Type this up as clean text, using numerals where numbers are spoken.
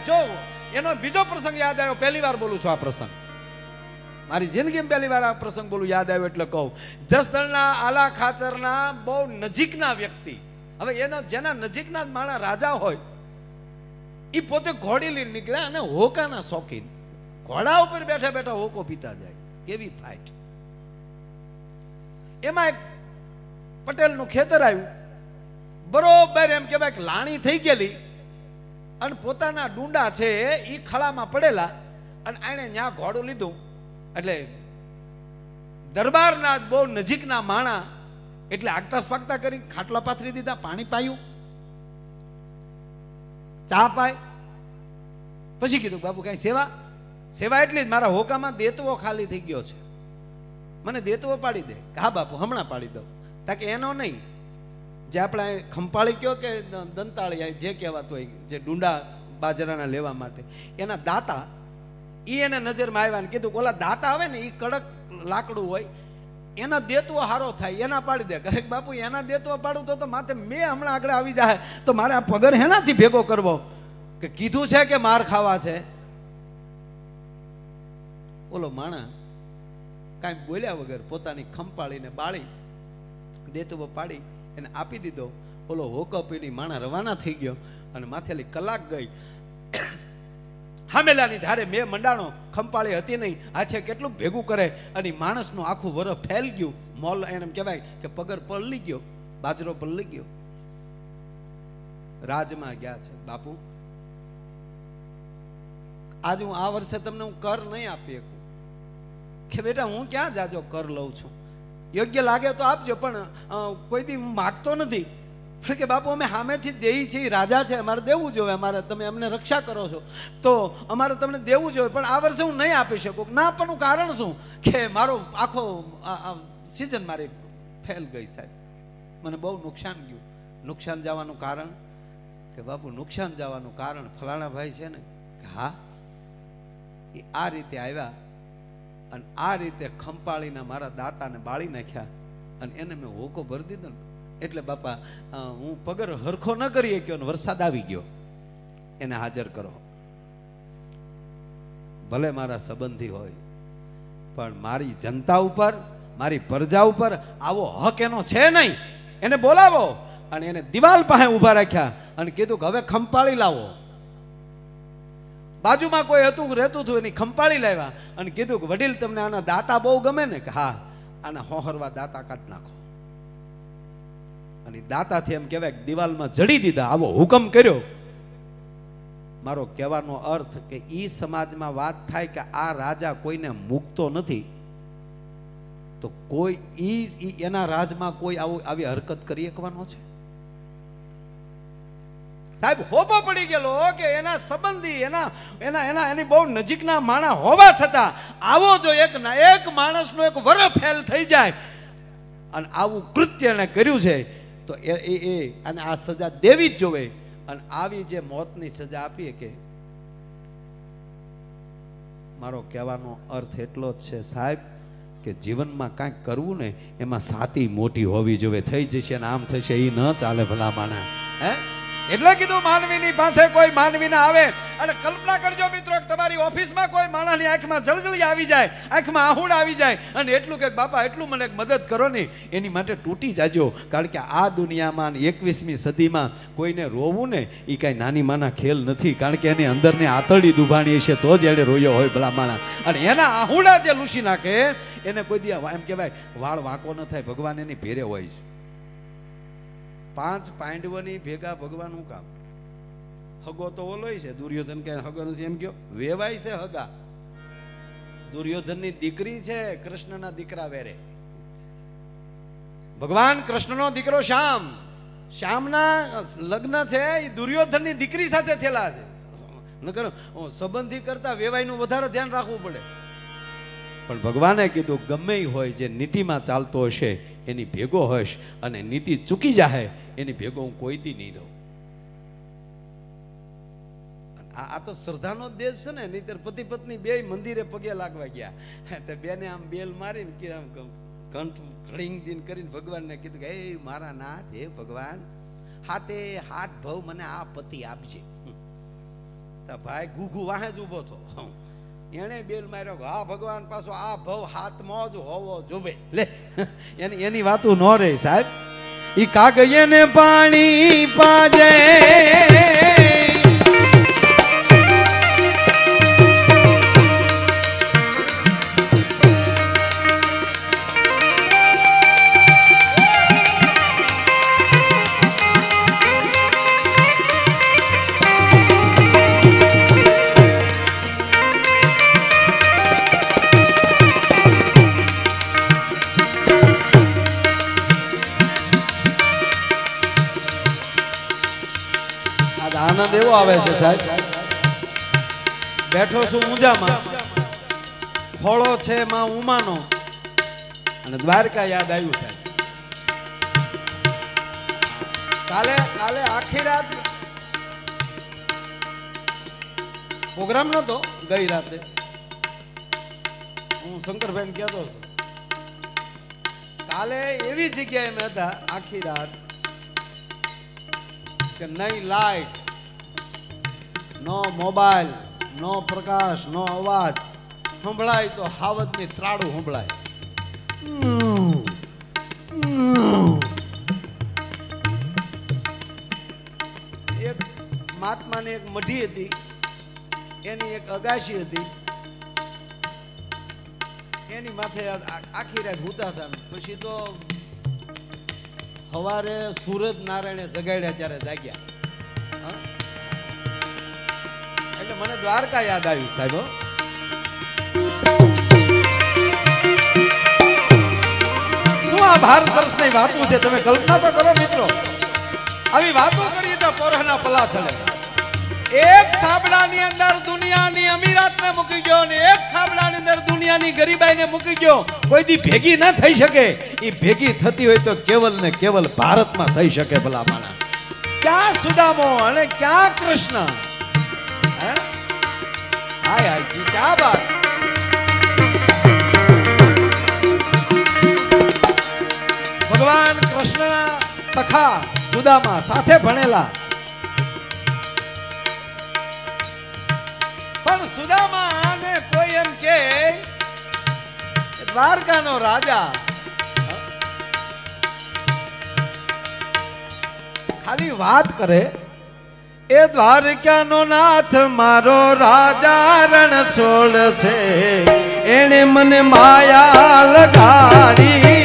જો એનો બીજો પ્રસંગ યાદ આવ્યો, પહેલી વાર બોલું છું આ પ્રસંગ, મારી જિંદગીમાં પહેલી વાર આ પ્રસંગ બોલું, યાદ આવ્યો એટલે કહું. જસદણના આલા ખાચરના બહુ નજીકના વ્યક્તિ, હવે એનો જેના નજીકના જ માણસ રાજા હોય, એ પોતે ઘોડી લઈને નીકળ્યા અને હોકાના શોખીન, ઘોડા ઉપર બેઠા બેઠા હોકો પીતા જાય. કેવી ફાઇટ! એમાં એક પટેલનું ખેતર આવ્યું, બરોબર એમ કહેવાય કે લાણી થઈ ગયેલી, અને પોતાના ડુંડા છે એ ખળામાં પડેલા, અને આણે ત્યાં ઘોડું લીધું. એટલે દરબારના બહુ નજીકના માણા એટલે આગતા સ્વાગતા કરી ખાટલા પાથરી દીધા, પાણી પાયું, ચા પાય. પછી કીધું બાપુ કઈ સેવા? સેવા એટલી જ, મારા હોકામાં દેતવો ખાલી થઈ ગયો છે, મને દેતવો પાડી દે. હા બાપુ હમણાં પાડી દઉં. તાકે એનો નહીં, જે આપણે ખંપાળી કયો કે દંતાળી જે કહેવાતું હોય, જે ડુંડા બાજરાના લેવા માટે એના દાતા, એ એને નજરમાં આવ્યા ને કીધું ઓલા દાતા આવે ને એ કડક લાકડું હોય, એના દેતવો હારો થાય, એના પાડી દે. કહે બાપુ એના દેતવો પાડું તો માથે મેં હમણાં આગળ આવી જાય તો મારે આ પગર હેનાથી ભેગો કરવો? કે કીધું છે કે માર ખાવા છે? ઓલો માણા કાંઈ બોલ્યા વગર પોતાની ખંપાળીને બાળી દેતવો પાડી એને આપી દીધો. ઓલો હોકપીની માણા રવાના થઈ ગયો અને માથેલી કલાક ગઈ. હામેલાની ધારે મેં મંડાણો, ખંપાળી હતી નહીં, આ છે કેટલું ભેગું કરે, અને માણસનું આખું વરફ ફેલ ગયું. મોલ એને કહેવાય કે પગર પલળી ગયો, બાજરો પલળી ગયો. રાજમાં ગયા છે. બાપુ આજ હું આ વર્ષે તમને હું કર નહીં આપી શકું. કે બેટા હું ક્યાં જાજો કર લઉં છું, યોગ્ય લાગે તો આપજો, પણ કોઈ દી હું માગતો નથી. કે બાપુ અમે સામેથી દેઈ છીએ, રાજા છે, અમારે દેવું જોઈએ, અમારે તમે અમને રક્ષા કરો છો તો અમારે તમને દેવું જોઈએ, પણ આ વર્ષે હું નહીં આપી શકું. ના આપવાનું કારણ શું? કે મારો આખો સિઝન મારી ફેલ ગઈ સાહેબ, મને બહુ નુકસાન ગયું. નુકસાન જવાનું કારણ? કે બાપુ નુકસાન જવાનું કારણ ફલાણા ભાઈ છે ને, કે હા એ આ રીતે આવ્યા અને આ રીતે ખંપાળીના મારા દાતાને બાળી નાખ્યા અને એને મેં હોકો ભરી દીધો ને, એટલે બાપા હું પગર હરખો ન કરી શક્યો ને વરસાદ આવી ગયો, એને હાજર કરો. ભલે મારા સંબંધી હોય, પણ મારી જનતા ઉપર, મારી પ્રજા ઉપર આવો હક એનો છે નહીં. એને બોલાવો અને એને દિવાલ પાસે ઉભા રાખ્યા અને કીધું કે હવે ખંપાળી લાવો. બાજુમાં કોઈ હતું રહેતું હતું, એની ખંપાળી લાવ્યા અને કીધું કે વડીલ તમને આના દાતા બહુ ગમે ને? કે હા, આના હોહરવા દાતા કાઢી નાખો. અને દાતાથી એમ કહેવાય કે દિવાલમાં જડી દીધા. આવો હુકમ કર્યો. મારો કહેવાનો અર્થ કે ઈ સમાજમાં વાત થાય કે આ રાજા કોઈને મૂકતો નથી, તો કોઈ ઈ એના રાજમાં કોઈ આવી હરકત કરી શકવાનો છે? સાહેબ હોપો પડી ગયેલો કે એના સંબંધી એની બહુ નજીકના માણા હોવા છતાં આવો જો એક માણસનો એક વર ફેલ થઈ જાય અને આવું કૃત્ય એને કર્યું છે, તો અને આ સજા દેવી જ જોવે. અને આવી જે મોતની સજા આપીએ કે, મારો કહેવાનો અર્થ એટલો જ છે સાહેબ કે જીવનમાં કાંઈક કરવું ને એમાં સાતી મોટી હોવી જોઈએ. થઈ જશે ને આમ થશે એ ન ચાલે ભલા માણા. હે એટલે કીધું માનવીની પાસે કોઈ માનવી ના આવે. અને કલ્પના કરજો મિત્રો, તમારી ઓફિસમાં કોઈ માણસની આંખમાં જળજળી આવી જાય, આંખમાં આહુડ આવી જાય અને એટલું કે બાપા એટલું મને મદદ કરો ને, એની માટે તૂટી જાજો. કારણ કે આ દુનિયામાં 21મી સદીમાં કોઈને રોવું ને એ કાંઈ નાની માના ખેલ નથી. કારણ કે એની અંદરની આતરડી દુભાણી છે તો જ એને રોયો હોય ભલા માણા. અને એના આહુડા જે લૂસી નાખે એને કોઈ દી એમ કહેવાય વાળ વાંકો ન થાય, ભગવાન એની ભેરે હોય છે. 5 પાંડવોની ભેગા ભગવાનનું કામ. હગો તો ઓલો છે, દુર્યોધન કે હગો નથી એમ કયો, વેવાય છે હગા. દુર્યોધનની દીકરી છે કૃષ્ણના દીકરા વેરે. ભગવાન કૃષ્ણનો દીકરો શ્યામ, શ્યામના લગ્ન છે એ દુર્યોધનની દીકરી સાથે થયેલા છે. નકર સંબંધી કરતા વેવાયનું વધારે ધ્યાન રાખવું પડે. પણ ભગવાને કીધું ગમે હોય જે નીતિમાં ચાલતો હશે એની ભેગો હશ, અને નીતિ ચૂકી જાય એની ભેગો હું કોઈ દી નહીં રહું. આ તો શ્રદ્ધાનો દેશ છે ને. નહીતર પતિ પત્ની બે મંદિરે પગે લાગવા ગયા, તે બેને આમ બેલ મારીને કે આમ કંઠ ઘડીંગ દીન કરીને ભગવાનને કીધું કે હે મારા નાથ, હે ભગવાન, હાથે હાથ ભાવ મને આ પતિ આપજે. ભાઈ ઘૂઘુ વાહે જ ઊભો થો એને બેલ માર્યો હા ભગવાન પાછો આ ભવ હાથમાં જ હોવો જોવે લે એની વાતું ન રે સાહેબ ઈ કાગયે ને પાણી પાજે આનંદ એવો આવે છે સાહેબ બેઠો છું ઊંઝામાં ખોળો છે માં ઉમાનો અને દ્વારકા યાદ આવ્યું સાહેબ કાલે આખી રાત પ્રોગ્રામ નતો ગઈ રાતે હું શંકરભાઈ કહેતો હતો કાલે એવી જગ્યાએ મેં હતા આખી રાત કે નહીં લાઈટ નો મોબાઈલ નો પ્રકાશ નો અવાજ સંભળાય તો હાવજની ત્રાડું સંભળાય એક મહાત્માની એક મઢી હતી એની એક અગાશી હતી એની માથે આખી રાત હુતા હતા પછી તો સવારે સૂરજ નારાયણે જગાડ્યા ત્યારે જાગ્યા એટલે મને દ્વારકા યાદ આવ્યું સાહેબ શું આ ભારત વર્ષની વાતો છે તમે કલ્પના તો કરો મિત્રો આવી વાતો કરીએ તો પોરહના પલા ચડે એક સાબડાની અંદર દુનિયાની અમીરાતને મૂકી ગયો અને એક સાબડાની અંદર દુનિયાની ગરીબાઈને મૂકી ગયો કોઈ દી ભેગી ન થઈ શકે એ ભેગી થતી હોય તો કેવલ ને કેવલ ભારતમાં થઈ શકે ભલા માણા ક્યાં સુદામો અને ક્યાં કૃષ્ણ હાય હાય ક્યાં બાત ભગવાન કૃષ્ણના સખા સુદામા સાથે ભણેલા પણ સુદામા ને કોઈ એમ કે દ્વારકાનો રાજા ખાલી વાત કરે એ દ્વારકાનો નાથ મારો રાજા રણ છોડ છે એને મને માયા લગાડી